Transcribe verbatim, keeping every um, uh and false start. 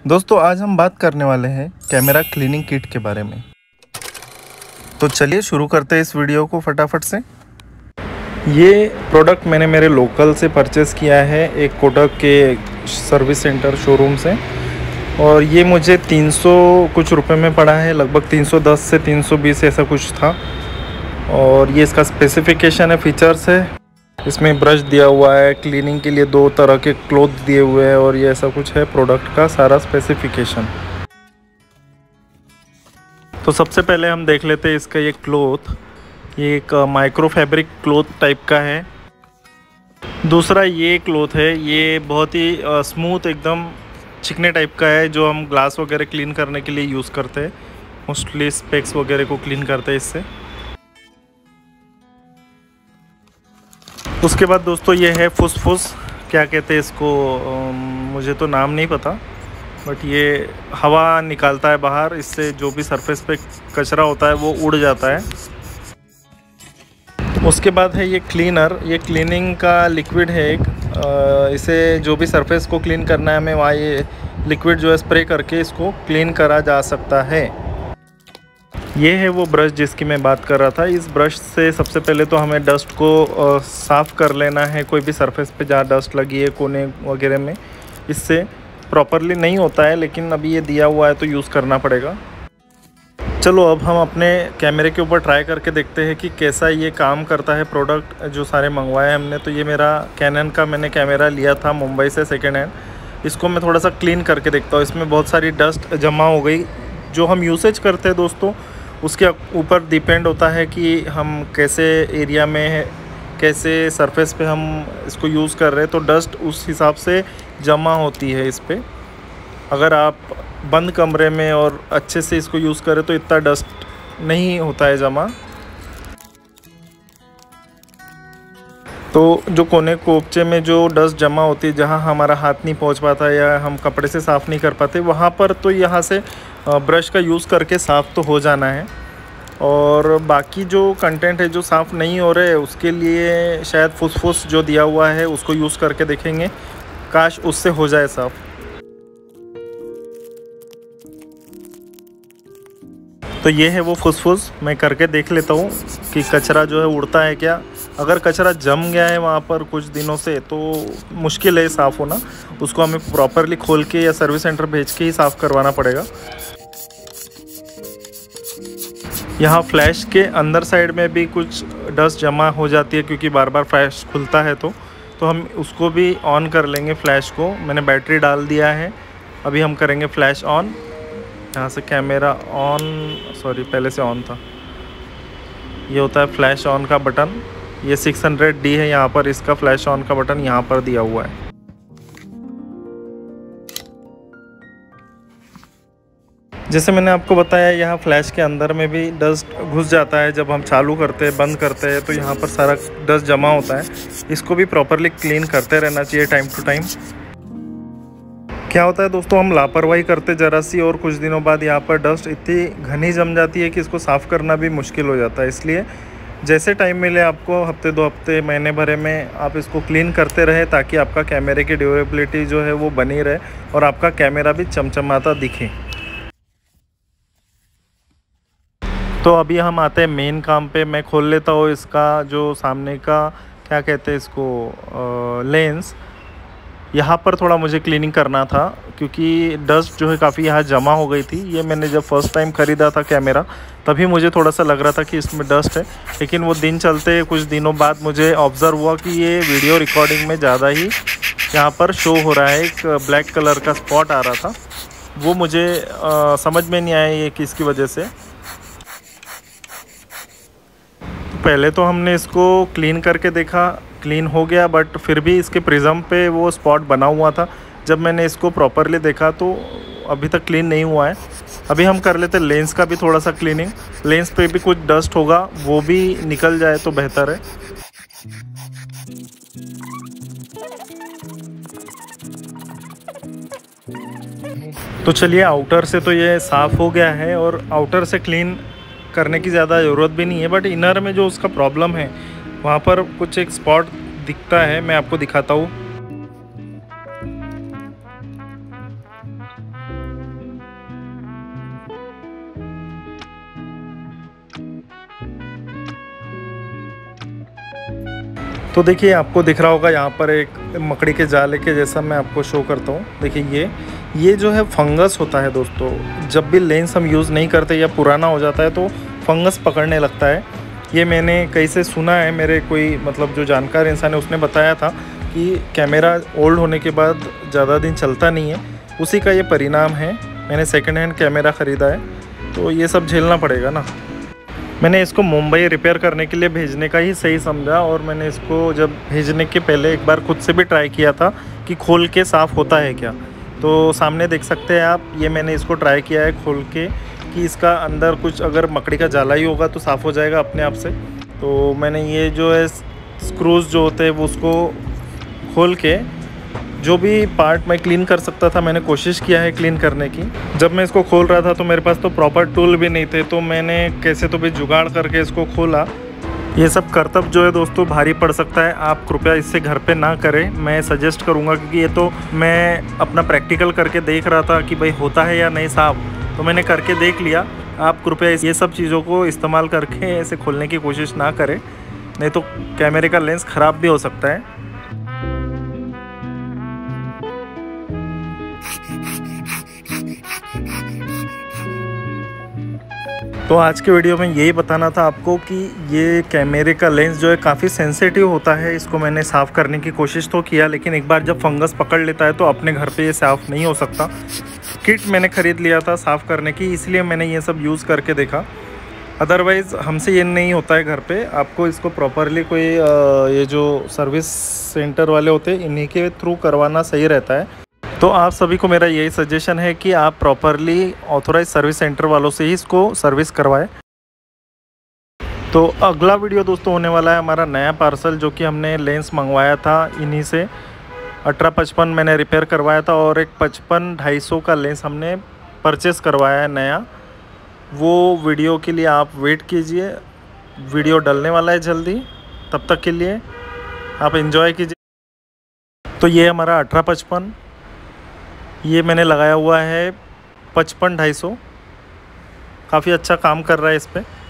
दोस्तों आज हम बात करने वाले हैं कैमरा क्लीनिंग किट के बारे में। तो चलिए शुरू करते हैं इस वीडियो को फटाफट से। ये प्रोडक्ट मैंने मेरे लोकल से परचेज़ किया है, एक कोटक के सर्विस सेंटर शोरूम से, और ये मुझे तीन सौ कुछ रुपए में पड़ा है, लगभग तीन सौ दस से तीन सौ बीस ऐसा कुछ था। और ये इसका स्पेसिफिकेशन है, फीचर्स है। इसमें ब्रश दिया हुआ है, क्लीनिंग के लिए दो तरह के क्लॉथ दिए हुए हैं, और ये ऐसा कुछ है प्रोडक्ट का सारा स्पेसिफिकेशन। तो सबसे पहले हम देख लेते हैं इसका ये क्लॉथ। ये एक माइक्रो फैब्रिक क्लॉथ टाइप का है। दूसरा ये क्लॉथ है, ये बहुत ही स्मूथ एकदम चिकने टाइप का है, जो हम ग्लास वगैरह क्लीन करने के लिए यूज़ करते हैं। मोस्टली स्पेक्स वगैरह को क्लीन करते हैं इससे। उसके बाद दोस्तों ये है फुसफुस, क्या कहते हैं इसको, मुझे तो नाम नहीं पता, बट ये हवा निकालता है बाहर, इससे जो भी सरफेस पे कचरा होता है वो उड़ जाता है। उसके बाद है ये क्लीनर, ये क्लीनिंग का लिक्विड है एक, इसे जो भी सरफेस को क्लीन करना है हमें वहाँ ये लिक्विड जो है स्प्रे करके इसको क्लीन करा जा सकता है। ये है वो ब्रश जिसकी मैं बात कर रहा था। इस ब्रश से सबसे पहले तो हमें डस्ट को साफ़ कर लेना है, कोई भी सरफेस पे जहाँ डस्ट लगी है कोने वगैरह में। इससे प्रॉपरली नहीं होता है, लेकिन अभी ये दिया हुआ है तो यूज़ करना पड़ेगा। चलो अब हम अपने कैमरे के ऊपर ट्राई करके देखते हैं कि कैसा ये काम करता है प्रोडक्ट जो सारे मंगवाए हमने। तो ये मेरा कैनन का मैंने कैमरा लिया था मुंबई से सेकेंड हैंड। इसको मैं थोड़ा सा क्लीन करके देखता हूँ। इसमें बहुत सारी डस्ट जमा हो गई। जो हम यूसेज करते हैं दोस्तों, उसके ऊपर डिपेंड होता है कि हम कैसे एरिया में, कैसे सरफेस पे हम इसको यूज़ कर रहे हैं, तो डस्ट उस हिसाब से जमा होती है इस पे। अगर आप बंद कमरे में और अच्छे से इसको यूज़ करें तो इतना डस्ट नहीं होता है जमा। तो जो कोने कोपचे में जो डस्ट जमा होती है, जहाँ हमारा हाथ नहीं पहुँच पाता या हम कपड़े से साफ़ नहीं कर पाते, वहाँ पर तो यहाँ से ब्रश का यूज़ करके साफ़ तो हो जाना है। और बाकी जो कंटेंट है जो साफ़ नहीं हो रहे, उसके लिए शायद फुसफुस जो दिया हुआ है उसको यूज़ करके देखेंगे, काश उससे हो जाए साफ़। तो ये है वो फुसफुस, मैं करके देख लेता हूँ कि कचरा जो है उड़ता है क्या। अगर कचरा जम गया है वहाँ पर कुछ दिनों से तो मुश्किल है साफ़ होना। उसको हमें प्रॉपरली खोल के या सर्विस सेंटर भेज के ही साफ़ करवाना पड़ेगा। यहाँ फ्लैश के अंदर साइड में भी कुछ डस्ट जमा हो जाती है, क्योंकि बार बार फ्लैश खुलता है तो तो हम उसको भी ऑन कर लेंगे। फ्लैश को मैंने बैटरी डाल दिया है, अभी हम करेंगे फ्लैश ऑन। यहाँ से कैमरा ऑन, सॉरी पहले से ऑन था। ये होता है फ्लैश ऑन का बटन। ये सिक्स हंड्रेड डी है यहाँ पर, इसका फ्लैश ऑन का बटन यहाँ पर दिया हुआ है। जैसे मैंने आपको बताया, यहाँ फ्लैश के अंदर में भी डस्ट घुस जाता है। जब हम चालू करते हैं, बंद करते हैं, तो यहाँ पर सारा डस्ट जमा होता है। इसको भी प्रॉपरली क्लीन करते रहना चाहिए टाइम टू टाइम। क्या होता है दोस्तों, हम लापरवाही करते ज़रा सी, और कुछ दिनों बाद यहाँ पर डस्ट इतनी घनी जम जाती है कि इसको साफ़ करना भी मुश्किल हो जाता है। इसलिए जैसे टाइम मिले आपको, हफ्ते दो हफ्ते महीने भरे में, आप इसको क्लीन करते रहे, ताकि आपका कैमरे की ड्यूरेबिलिटी जो है वो बनी रहे और आपका कैमरा भी चमचमाता दिखे। तो अभी हम आते हैं मेन काम पे। मैं खोल लेता हूँ इसका जो सामने का, क्या कहते हैं इसको, लेंस। यहाँ पर थोड़ा मुझे क्लीनिंग करना था, क्योंकि डस्ट जो है काफ़ी यहाँ जमा हो गई थी। ये मैंने जब फर्स्ट टाइम ख़रीदा था कैमरा, तभी मुझे थोड़ा सा लग रहा था कि इसमें डस्ट है, लेकिन वो दिन चलते कुछ दिनों बाद मुझे ऑब्ज़र्व हुआ कि ये वीडियो रिकॉर्डिंग में ज़्यादा ही यहाँ पर शो हो रहा है। एक ब्लैक कलर का स्पॉट आ रहा था, वो मुझे आ, समझ में नहीं आया ये किसकी वजह से। पहले तो हमने इसको क्लीन करके देखा, क्लीन हो गया, बट फिर भी इसके प्रिज्म पे वो स्पॉट बना हुआ था। जब मैंने इसको प्रॉपरली देखा तो अभी तक क्लीन नहीं हुआ है। अभी हम कर लेते लेंस का भी थोड़ा सा क्लीनिंग। लेंस पे भी कुछ डस्ट होगा, वो भी निकल जाए तो बेहतर है। तो चलिए, आउटर से तो ये साफ़ हो गया है, और आउटर से क्लीन करने की ज़्यादा ज़रूरत भी नहीं है, बट इनर में जो उसका प्रॉब्लम है, वहाँ पर कुछ एक स्पॉट दिखता है। मैं आपको दिखाता हूँ। तो देखिए आपको दिख रहा होगा यहाँ पर एक मकड़ी के जाले के जैसा, मैं आपको शो करता हूँ। देखिए ये ये जो है फंगस होता है दोस्तों, जब भी लेंस हम यूज़ नहीं करते या पुराना हो जाता है तो फंगस पकड़ने लगता है। ये मैंने कहीं से सुना है, मेरे कोई मतलब जो जानकार इंसान है उसने बताया था कि कैमरा ओल्ड होने के बाद ज़्यादा दिन चलता नहीं है, उसी का ये परिणाम है। मैंने सेकंड हैंड कैमरा ख़रीदा है तो ये सब झेलना पड़ेगा ना। मैंने इसको मुंबई रिपेयर करने के लिए भेजने का ही सही समझा, और मैंने इसको जब भेजने के पहले एक बार खुद से भी ट्राई किया था कि खोल के साफ़ होता है क्या। तो सामने देख सकते हैं आप, ये मैंने इसको ट्राई किया है खोल के कि इसका अंदर कुछ अगर मकड़ी का जाला ही होगा तो साफ़ हो जाएगा अपने आप से। तो मैंने ये जो है स्क्रूज़ जो होते हैं वो उसको खोल के जो भी पार्ट मैं क्लीन कर सकता था मैंने कोशिश किया है क्लीन करने की। जब मैं इसको खोल रहा था तो मेरे पास तो प्रॉपर टूल भी नहीं थे, तो मैंने कैसे तो भी जुगाड़ करके इसको खोला। ये सब करतब जो है दोस्तों भारी पड़ सकता है, आप कृपया इससे घर पे ना करें, मैं सजेस्ट करूँगा, क्योंकि ये तो मैं अपना प्रैक्टिकल करके देख रहा था कि भाई होता है या नहीं साफ, तो मैंने करके देख लिया। आप कृपया ये सब चीज़ों को इस्तेमाल करके ऐसे खोलने की कोशिश ना करें, नहीं तो कैमरे का लेंस ख़राब भी हो सकता है। तो आज के वीडियो में यही बताना था आपको कि ये कैमरे का लेंस जो है काफ़ी सेंसिटिव होता है। इसको मैंने साफ़ करने की कोशिश तो किया, लेकिन एक बार जब फंगस पकड़ लेता है तो अपने घर पे ये साफ़ नहीं हो सकता। किट मैंने ख़रीद लिया था साफ़ करने की, इसलिए मैंने ये सब यूज़ करके देखा। अदरवाइज़ हमसे ये नहीं होता है घर पे। आपको इसको प्रॉपरली कोई ये जो सर्विस सेंटर वाले होते हैं इन्हीं के थ्रू करवाना सही रहता है। तो आप सभी को मेरा यही सजेशन है कि आप प्रॉपरली ऑथोराइज सर्विस सेंटर वालों से ही इसको सर्विस करवाएं। तो अगला वीडियो दोस्तों होने वाला है हमारा नया पार्सल, जो कि हमने लेंस मंगवाया था इन्हीं से। अठारह पचपन मैंने रिपेयर करवाया था और एक पचपन ढाई सौ का लेंस हमने परचेस करवाया है नया। वो वीडियो के लिए आप वेट कीजिए, वीडियो डलने वाला है जल्दी, तब तक के लिए आप एंजॉय कीजिए। तो ये हमारा अठारह पचपन, ये मैंने लगाया हुआ है पचपन ढाई सौ, काफ़ी अच्छा काम कर रहा है इस पर।